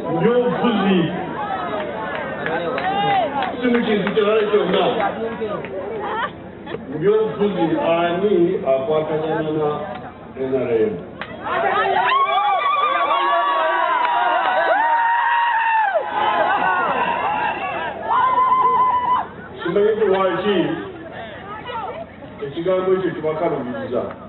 byobufuzi kitundu kintu kirala kyonna mu byobufuzi ani akwatagana na NRM simanyi lwaki ekigambo ekyo kibakalubiriza